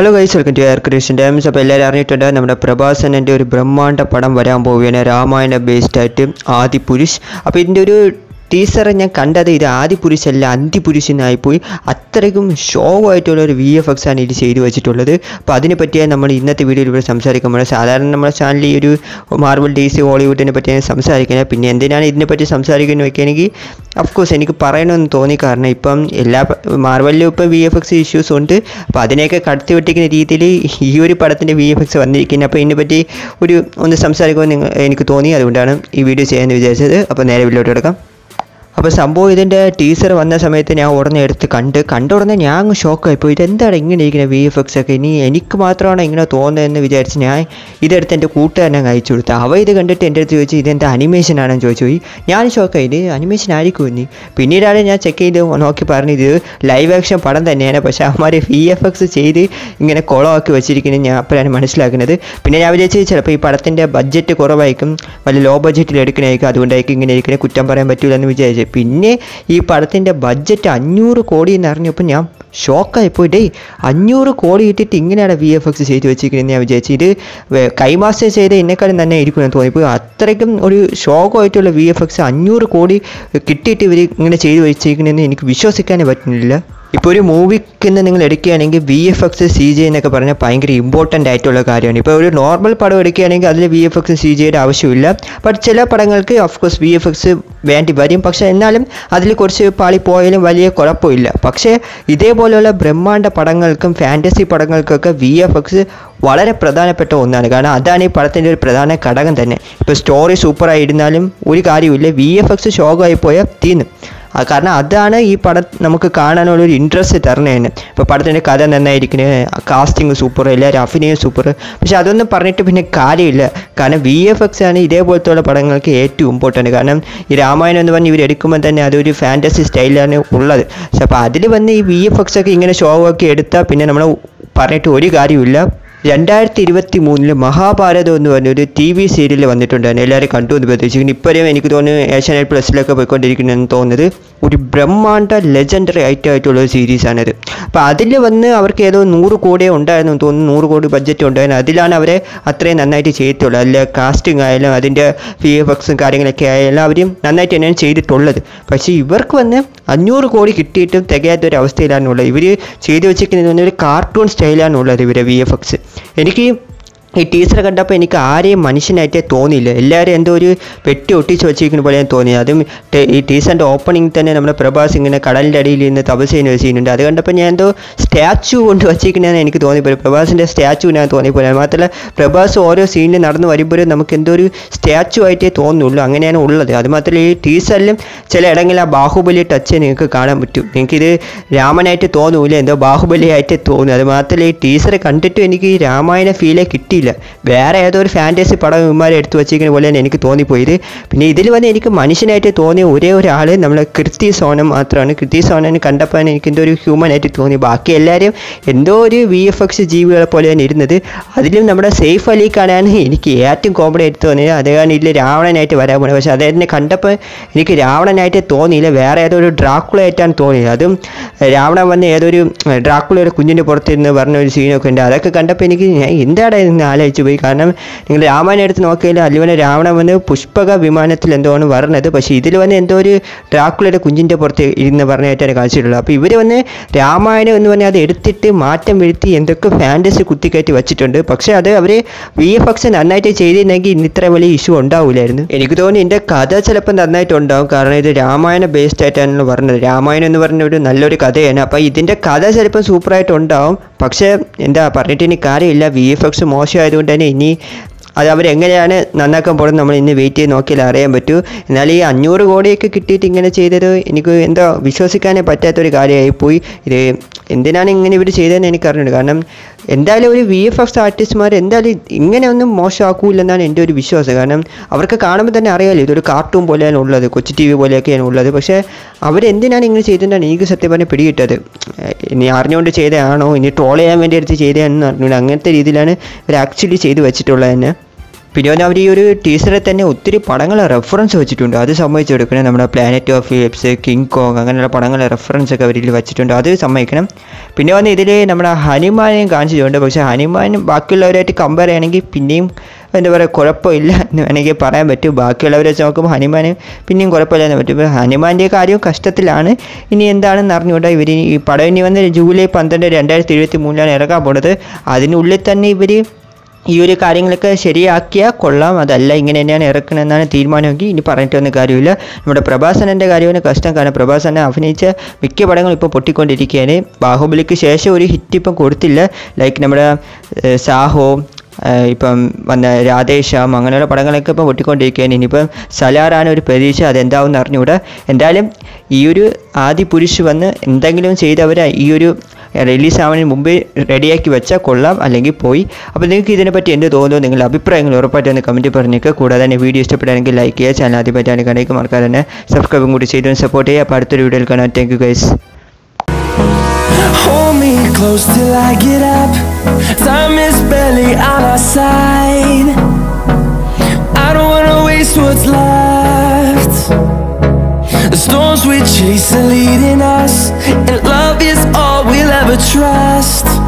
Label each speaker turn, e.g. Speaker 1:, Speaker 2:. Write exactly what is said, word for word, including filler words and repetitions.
Speaker 1: Hello guys, welcome to air creation times. അപ്പോൾ എല്ലാവരും അറിഞ്ഞിട്ടുണ്ട്, നമ്മുടെ പ്രഭാസനൻ്റെ ഒരു ബ്രഹ്മാണ്ഡ പടം വരാൻ പോവുകയാണ്, രാമായണ ബേസ്ഡ് ആയിട്ട്, ആദിപുരുഷ്. അപ്പോൾ ഇതിൻ്റെ ഒരു ടീസർ ഞാൻ കണ്ടത് ഇത് ആദിപുരുഷ് അല്ല അന്തിപുരുഷനായിപ്പോയി. അത്രയ്ക്കും ഷോ ആയിട്ടുള്ള ഒരു വി എഫ് എക്സ് ആണ് ഇത് ചെയ്തു വെച്ചിട്ടുള്ളത്. അപ്പോൾ അതിനെ പറ്റിയാണ് നമ്മൾ ഇന്നത്തെ വീഡിയോയിൽ ഇവിടെ സംസാരിക്കുമ്പോൾ. സാധാരണ നമ്മുടെ ചാനലിൽ ഈ ഒരു മാർവൽ ഡി സി ഹോളിവുഡിനെ പറ്റിയാണ് സംസാരിക്കുന്നത്. പിന്നെ എന്തിനാണ് ഇതിനെപ്പറ്റി സംസാരിക്കുന്നത് വയ്ക്കുകയാണെങ്കിൽ അഫ്കോഴ്സ് എനിക്ക് പറയണമെന്ന് തോന്നി. കാരണം ഇപ്പം എല്ലാ മാർവലിലും ഇപ്പം വി എഫ് എക്സ് ഇഷ്യൂസ് ഉണ്ട്. അപ്പോൾ അതിനെയൊക്കെ കടത്തി വെട്ടിക്കുന്ന രീതിയിൽ ഈ ഒരു പടത്തിൻ്റെ വി എഫ് എക്സ് വന്നിരിക്കുന്നത്. അപ്പോൾ ഇതിനെപ്പറ്റി ഒരു ഒന്ന് സംസാരിക്കുമെന്ന് എനിക്ക് തോന്നി. അതുകൊണ്ടാണ് ഈ വീഡിയോ ചെയ്യാമെന്ന് വിചാരിച്ചത്. അപ്പോൾ നേരെ വീഡിയോട്ട് എടുക്കാം. അപ്പോൾ സംഭവം ഇതിൻ്റെ ടീസർ വന്ന സമയത്ത് ഞാൻ ഉടനെ എടുത്ത് കണ്ട് കണ്ട ഉടനെ ഞാൻ അങ്ങ് ഷോക്കായിപ്പോൾ. ഇതെന്താണ് ഇങ്ങനെ ഇരിക്കുന്നത് വി എഫ് എക്സ് ഒക്കെ, ഇനി എനിക്ക് മാത്രമാണ് ഇങ്ങനെ തോന്നുന്നതെന്ന് വിചാരിച്ച് ഞാൻ ഇതെടുത്ത് എൻ്റെ കൂട്ടുകാരനെ അയച്ചു കൊടുത്തു. അവ ഇത് കണ്ടിട്ട് എൻ്റെ അടുത്ത് ചോദിച്ചു ഇതെന്താ അനിമേഷൻ ആണെന്ന് ചോദിച്ചു പോയി. ഞാൻ ഷോക്കായി, ഇത് അനിമേഷൻ ആയിരിക്കും ഇനി. പിന്നീടാണ് ഞാൻ ചെക്ക് ചെയ്ത് നോക്കി പറഞ്ഞു ഇത് ലൈവ് ആക്ഷൻ പടം തന്നെയാണ്, പക്ഷേ അവന്മാർ വി എഫ് എക്സ് ചെയ്ത് ഇങ്ങനെ കുളമാക്കി വെച്ചിരിക്കുന്നത് ഞാൻ അപ്പോഴാണ് മനസ്സിലാക്കുന്നത്. പിന്നെ ഞാൻ വിചാരിച്ചത് ചിലപ്പോൾ ഈ പടത്തിൻ്റെ ബഡ്ജറ്റ് കുറവായിരിക്കും, വലിയ ലോ ബഡ്ജറ്റിൽ എടുക്കണമായിരിക്കും, അതുകൊണ്ടായിരിക്കും ഇങ്ങനെ ഇരിക്കുന്നത്, കുറ്റം പറയാൻ പറ്റില്ല എന്ന് വിചാരിച്ചു. പിന്നെ ഈ പടത്തിൻ്റെ ബഡ്ജറ്റ് അഞ്ഞൂറ് കോടി എന്ന് അറിഞ്ഞപ്പോൾ ഞാൻ ഷോക്കായിപ്പോയി. ഡേ അഞ്ഞൂറ് കോടി ഇട്ടിട്ട് ഇങ്ങനെയാണ് വി എഫ് എക്സ് ചെയ്ത് വെച്ചിരിക്കുന്നത് ഞാൻ വിചാരിച്ചു. ഇത് കൈമാസ്റ്റർ ചെയ്ത് എന്നെക്കാളും തന്നെ ആയിരിക്കും തോന്നിപ്പോയി. അത്രയ്ക്കും ഒരു ഷോക്കായിട്ടുള്ള വി എഫ് എക്സ് അഞ്ഞൂറ് കോടി കിട്ടിയിട്ട് ഇവർ ഇങ്ങനെ ചെയ്ത് വെച്ചിരിക്കുന്നതെന്ന് എനിക്ക് വിശ്വസിക്കാനേ പറ്റുന്നില്ല. ഇപ്പോൾ ഒരു മൂവിക്ക് നിങ്ങൾ എടുക്കുകയാണെങ്കിൽ V F X C G എന്നൊക്കെ പറഞ്ഞാൽ ഭയങ്കര ഇമ്പോർട്ടൻ്റ് ആയിട്ടുള്ള കാര്യമാണ്. ഇപ്പോൾ ഒരു നോർമൽ പടം എടുക്കുകയാണെങ്കിൽ അതിൽ വി എഫ് എക്സ് സി ജിയുടെ ആവശ്യമില്ല. ബട്ട് ചില പടങ്ങൾക്ക് ഓഫ്കോഴ്സ് വി എഫ് എക്സ് വേണ്ടി വരും. പക്ഷേ എന്നാലും അതിൽ കുറച്ച് പാളി പോയാലും വലിയ കുഴപ്പമില്ല. പക്ഷേ ഇതേപോലെയുള്ള ബ്രഹ്മാണ്ഡ പടങ്ങൾക്കും ഫാൻറ്റസി പടങ്ങൾക്കൊക്കെ വി എഫ് എക്സ് വളരെ പ്രധാനപ്പെട്ട ഒന്നാണ്. കാരണം അതാണ് ഈ പടത്തിൻ്റെ ഒരു പ്രധാന ഘടകം തന്നെ. ഇപ്പോൾ സ്റ്റോറി സൂപ്പറായിരുന്നാലും ഒരു കാര്യമില്ല, വി എഫ് എക്സ് ഷോക്കായി പോയാൽ തീർന്നു. കാരണം അതാണ് ഈ പടം നമുക്ക് കാണാനുള്ളൊരു ഇൻട്രസ്റ്റ് തരണേന്. ഇപ്പോൾ പടത്തിൻ്റെ കഥ നന്നായിരിക്കുന്നത്, കാസ്റ്റിംഗ് സൂപ്പർ, എല്ലാവരും അഭിനയം സൂപ്പർ. പക്ഷെ അതൊന്നും പറഞ്ഞിട്ട് പിന്നെ കാര്യമില്ല. കാരണം വി എഫ് എക്സ് ആണ് ഇതേപോലത്തുള്ള പടങ്ങൾക്ക് ഏറ്റവും ഇമ്പോർട്ടൻറ്റ്. കാരണം ഈ രാമായണം എന്ന് പറഞ്ഞ് ഇവർ എടുക്കുമ്പോൾ തന്നെ അതൊരു ഫാൻറ്റസി സ്റ്റൈലാണ് ഉള്ളത്. പക്ഷെ അപ്പോൾ അതിൽ വന്ന് ഈ വി എഫ് എക്സ് ഒക്കെ ഇങ്ങനെ ഷോ ആക്കി എടുത്താൽ പിന്നെ നമ്മൾ പറഞ്ഞിട്ട് ഒരു കാര്യമില്ല. രണ്ടായിരത്തി ഇരുപത്തി മൂന്നില് മഹാഭാരതം എന്ന് പറഞ്ഞൊരു ടി വി സീരിയൽ വന്നിട്ടുണ്ടായിരുന്നു, എല്ലാവരും കണ്ടു എന്ന് പ്രതീക്ഷിക്കുന്നു. ഇപ്പോഴും എനിക്ക് തോന്നുന്നു ഏഷ്യാനെറ്റ് പ്ലസിലൊക്കെ പോയിക്കൊണ്ടിരിക്കുന്നതെന്ന് തോന്നുന്നത്. ഒരു ബ്രഹ്മാണ്ഡ ലെജൻഡറി ആയിട്ടുള്ള ഒരു സീരീസാണിത്. അപ്പോൾ അതിൽ വന്ന് അവർക്ക് ഏതോ നൂറ് കോടിയേ ഉണ്ടായിരുന്നു തോന്നുന്നു, നൂറ് കോടി ബഡ്ജറ്റ് ഉണ്ടായിരുന്നു. അതിലാണ് അവരെ അത്രയും നന്നായിട്ട് ചെയ്തിട്ടുള്ളത്. അതിൽ കാസ്റ്റിംഗ് ആയാലും അതിൻ്റെ വി എഫ് എക്സും കാര്യങ്ങളൊക്കെ ആയാലും അവരും നന്നായിട്ട് തന്നെയാണ് ചെയ്തിട്ടുള്ളത്. പക്ഷേ ഇവർക്ക് വന്ന് അഞ്ഞൂറ് കോടി കിട്ടിയിട്ടും തികയാത്തൊരവസ്ഥയിലാണുള്ളത്. ഇവർ ചെയ്തു വെച്ചിരിക്കുന്നത് ഒരു കാർട്ടൂൺ സ്റ്റൈലാണുള്ളത് ഇവരെ വി എഫ് എക്സ്. എനിക്ക് ഈ ടീച്ചർ കണ്ടപ്പോൾ എനിക്ക് ആരെയും മനുഷ്യനായിട്ടേ തോന്നിയില്ല. എല്ലാവരും എന്തോ ഒരു പെട്ടി ഒട്ടിച്ച് വെച്ചിരിക്കുന്ന പോലെ ഞാൻ തോന്നി. അതും ഈ ടീച്ചറിൻ്റെ ഓപ്പണിംഗ് തന്നെ നമ്മുടെ പ്രഭാസ് ഇങ്ങനെ കടലിൻ്റെ അടിയിൽ നിന്ന് തപസ് ചെയ്യുന്ന സീനുണ്ട്. അത് കണ്ടപ്പോൾ ഞാൻ എന്തോ സ്റ്റാച്ചു കൊണ്ട് വച്ചിരിക്കുന്നതെന്ന് എനിക്ക് തോന്നിപ്പോയി. പ്രഭാസിൻ്റെ സ്റ്റാച്ചു ഞാൻ തോന്നിപ്പോയി. മാത്രമല്ല പ്രഭാസ് ഓരോ സീനിൽ നടന്നു വരുമ്പോഴും നമുക്ക് എന്തോ ഒരു സ്റ്റാച്ചു ആയിട്ടേ തോന്നുള്ളൂ, അങ്ങനെയാണ് ഉള്ളത്. അതുമാത്രമല്ല ഈ ടീച്ചറിലും ചില ഇടങ്ങളിൽ ആ ബാഹുബലി ടച്ച് നിങ്ങൾക്ക് കാണാൻ പറ്റും. എനിക്കിത് രാമനായിട്ട് തോന്നൂല, എന്തോ ബാഹുബലി ആയിട്ട് തോന്നും. അത് മാത്രമല്ല ഈ ടീച്ചറെ കണ്ടിട്ടും എനിക്ക് ഈ രാമായണ ഫീലേ കിട്ടി. വേറെ ഏതോ ഒരു ഫാൻറ്റസി പടം ഇവന്മാരെ എടുത്തു വെച്ചിരിക്കുന്ന പോലെയാണ് എനിക്ക് തോന്നിപ്പോയത്. പിന്നെ ഇതിൽ വന്ന് എനിക്ക് മനുഷ്യനായിട്ട് തോന്നിയ ഒരേ ഒരാൾ നമ്മളെ കൃതി സോനം മാത്രമാണ്. കൃതി സോനന് കണ്ടപ്പോൾ എനിക്ക് എന്തോ ഒരു ഹ്യൂമൻ ആയിട്ട് തോന്നി. ബാക്കി എല്ലാവരും എന്തോ ഒരു വി എഫ് എക്സ് ജീവികളെ പോലെയാണ് ഇരുന്നത്. അതിലും നമ്മുടെ സെയ്ഫ് അലി ഖാനാണ് എനിക്ക് ഏറ്റവും കോമഡി ആയിട്ട് തോന്നിയത്. അദ്ദേഹമാണ് ഇതിൽ രാവണനായിട്ട് വരാൻ പോകുന്നത്. പക്ഷേ അദ്ദേഹത്തിനെ കണ്ടപ്പോൾ എനിക്ക് രാവണനായിട്ട് തോന്നിയില്ല, വേറെ ഏതോ ഒരു ഡ്രാക്കുളയായിട്ടാണ് തോന്നിയത്. അതും രാവണൻ വന്ന് ഏതൊരു ഡ്രാക്കുളയുടെ കുഞ്ഞിൻ്റെ പുറത്തിരുന്ന് പറഞ്ഞ ഒരു സീനൊക്കെ ഉണ്ട്. അതൊക്കെ കണ്ടപ്പോൾ എനിക്ക് എന്താണ് ആലോചിച്ചു പോയി. കാരണം നിങ്ങൾ രാമായണം എടുത്ത് നോക്കിയാൽ അതുപോലെ രാവണൻ വന്ന് പുഷ്പക വിമാനത്തിൽ എന്തോ ആണ് വരുന്നത്. പക്ഷേ ഇതിൽ വന്ന് എന്തോ ഒരു ഡ്രാക്കുളയുടെ കുഞ്ഞിൻ്റെ പുറത്ത് ഇരുന്ന് പറഞ്ഞായിട്ടാണ് കാണിച്ചിട്ടുള്ളത്. അപ്പോൾ ഇവർ വന്ന് രാമായണം എന്ന് പറഞ്ഞാൽ അത് എടുത്തിട്ട് മാറ്റം വരുത്തി എന്തൊക്കെ ഫാൻറ്റസി കുത്തിക്കയറ്റി വെച്ചിട്ടുണ്ട്. പക്ഷേ അത് അവർ വി എഫ് എക്സ് നന്നായിട്ട് ചെയ്തിരുന്നെങ്കിൽ ഇന്ന് ഇത്ര വലിയ ഇഷ്യൂ ഉണ്ടാവില്ലായിരുന്നു. എനിക്ക് തോന്നുന്നു ഇതിൻ്റെ കഥ ചിലപ്പോൾ നന്നായിട്ട് ഉണ്ടാവും. കാരണം ഇത് രാമായണ ബേസ്ഡ് ആയിട്ടാണ് പറഞ്ഞത്. രാമായണം എന്ന് പറഞ്ഞ ഒരു നല്ലൊരു കഥയാണ്. അപ്പോൾ ഇതിൻ്റെ കഥ ചിലപ്പോൾ സൂപ്പറായിട്ട് ഉണ്ടാവും. പക്ഷേ എന്താ പറഞ്ഞിട്ട് ഇനി കാര്യമില്ല, വി എഫ് എക്സ് മോശമായതുകൊണ്ട് തന്നെ ഇനി അത് അവരെങ്ങനെയാണ് നന്നാക്കാൻ പോകുന്നത് നമ്മൾ ഇന്ന് വെയിറ്റ് ചെയ്ത് നോക്കിയാൽ അറിയാൻ പറ്റൂ. എന്നാൽ ഈ അഞ്ഞൂറ് കോടിയൊക്കെ കിട്ടിയിട്ട് ഇങ്ങനെ ചെയ്തത് എനിക്ക് എന്താ വിശ്വസിക്കാനേ പറ്റാത്തൊരു കാര്യമായിപ്പോയി. ഇത് എന്തിനാണ് ഇങ്ങനെ ഇവർ ചെയ്തതെന്ന് എനിക്കറിഞ്ഞിട്ടുണ്ട്. കാരണം എന്തായാലും ഒരു വി എഫ് എക്സ് ആർട്ടിസ്റ്റ്മാർ എന്തായാലും ഇങ്ങനെയൊന്നും മോശമാക്കൂലെന്നാണ് എൻ്റെ ഒരു വിശ്വാസം. കാരണം അവർക്ക് കാണുമ്പോൾ തന്നെ അറിയാമല്ലോ ഇതൊരു കാർട്ടൂൺ പോലെയാണ് ഉള്ളത്, കൊച്ചു ടി വി പോലെയൊക്കെയാണ് ഉള്ളത്. പക്ഷേ അവരെന്തിനാണ് ഇങ്ങനെ ചെയ്തതെന്നാണ് എനിക്ക് സത്യം പറഞ്ഞാൽ പിടികിട്ടത്. ഇനി അറിഞ്ഞുകൊണ്ട് ചെയ്തതാണോ, ഇനി ട്രോൾ ചെയ്യാൻ വേണ്ടി എടുത്ത് ചെയ്തതാണെന്ന് അറിഞ്ഞില്ല. അങ്ങനത്തെ രീതിയിലാണ് ഇവർ ആക്ച്വലി ചെയ്ത് വെച്ചിട്ടുള്ളത് തന്നെ. പിന്നെ വന്ന് അവർ ഈ ഒരു ടീസറിൽ തന്നെ ഒത്തിരി പടങ്ങളെ റെഫറൻസ് വെച്ചിട്ടുണ്ട്. അത് സമ്മതിച്ചെടുക്കണം. നമ്മുടെ planet of apes, King Kong അങ്ങനെയുള്ള പടങ്ങളെ റെഫറൻസ് ഒക്കെ അവരിൽ വെച്ചിട്ടുണ്ട്. അത് സമ്മതിക്കണം. പിന്നെ വന്ന് ഇതിൽ നമ്മുടെ ഹനുമാനെയും കാണിച്ചിട്ടുണ്ട്. പക്ഷേ ഹനുമാൻ ബാക്കിയുള്ളവരായിട്ട് കമ്പയർ ചെയ്യുകയാണെങ്കിൽ പിന്നെയും എന്താ പറയുക കുഴപ്പമില്ല എന്ന് വേണമെങ്കിൽ പറയാൻ പറ്റും. ബാക്കിയുള്ളവരെ വെച്ച് നോക്കുമ്പോൾ ഹനുമാൻ പിന്നെയും കുഴപ്പമില്ല എന്ന് പറ്റും. ഇപ്പോൾ ഹനുമാൻ്റെ കാര്യവും കഷ്ടത്തിലാണ്. ഇനി എന്താണെന്ന് അറിഞ്ഞുകൂടാ. ഇവർ ഈ പടം ഇനി വന്ന് ജൂലൈ പന്ത്രണ്ട് രണ്ടായിരത്തി ഇരുപത്തി മൂന്നിലാണ് ഇറക്കാൻ പോകുന്നത്. അതിനുള്ളിൽ തന്നെ ഇവർ ഈ ഒരു കാര്യങ്ങളൊക്കെ ശരിയാക്കിയാൽ കൊള്ളാം. അതല്ല ഇങ്ങനെ തന്നെയാണ് ഇറക്കണമെന്നാണ് തീരുമാനമെങ്കിൽ ഇനി പറഞ്ഞിട്ടൊന്നും കാര്യമില്ല. നമ്മുടെ പ്രഭാസനൻ്റെ കാര്യമാണ് കഷ്ടം. കാരണം പ്രഭാസനെ അഭിനയിച്ച മിക്ക പടങ്ങളും ഇപ്പോൾ പൊട്ടിക്കൊണ്ടിരിക്കുകയാണ്. ബാഹുബലിക്ക് ശേഷം ഒരു ഹിറ്റ് ഇപ്പം കൊടുത്തില്ല. ലൈക്ക് നമ്മുടെ സാഹോ, ഇപ്പം വന്ന രാധേശ്യാം അങ്ങനെയുള്ള പടങ്ങളൊക്കെ ഇപ്പം പൊട്ടിക്കൊണ്ടിരിക്കുകയാണ്. ഇനിയിപ്പം സലാറാണ് ഒരു പ്രതീക്ഷ. അതെന്താവും അറിഞ്ഞുകൂടാ. എന്തായാലും ഈ ഒരു ആദിപുരുഷ് വന്ന് എന്തെങ്കിലും ചെയ്തവർ ഈ ഒരു റിലീസ് ആവുന്നതിന് മുമ്പേ റെഡിയാക്കി വെച്ചാൽ കൊള്ളാം, അല്ലെങ്കിൽ പോയി. അപ്പോൾ നിങ്ങൾക്ക് ഇതിനെപ്പറ്റി എന്ത് തോന്നുന്നു, നിങ്ങളുടെ അഭിപ്രായങ്ങൾ ഉറപ്പായിട്ട് ഒന്ന് കമൻറ്റ് പറഞ്ഞേക്കുക. കൂടാതെ തന്നെ വീഡിയോ ഇഷ്ടപ്പെടുകയാണെങ്കിൽ ലൈക്ക് ചെയ്യുക. ചാനൽ ആദ്യമായിട്ടാണ് കടയ്ക്ക് മറക്കാതെ തന്നെ സബ്സ്ക്രൈബും കൂടി ചെയ്തൊന്ന് സപ്പോർട്ട് ചെയ്യുക. അപ്പോൾ അടുത്തൊരു വീഡിയോയിൽ കാണാം. Thank you guys.
Speaker 2: Hold me close till I get up. Time is barely on our side. I don't wanna waste what's left. The storms we chase are leading us, and love is all we'll ever trust.